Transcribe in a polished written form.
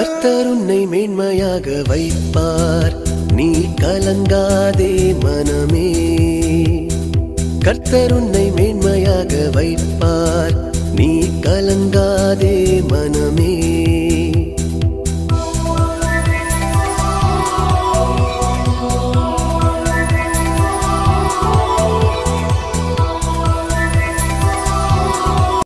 கர்த்தர் உன்னை மேன்மையாக வைப்பார், நீ கலங்காதே மனமே. கர்த்தர் உன்னை மேன்மையாக வைப்பார், நீ கலங்காதே மனமே.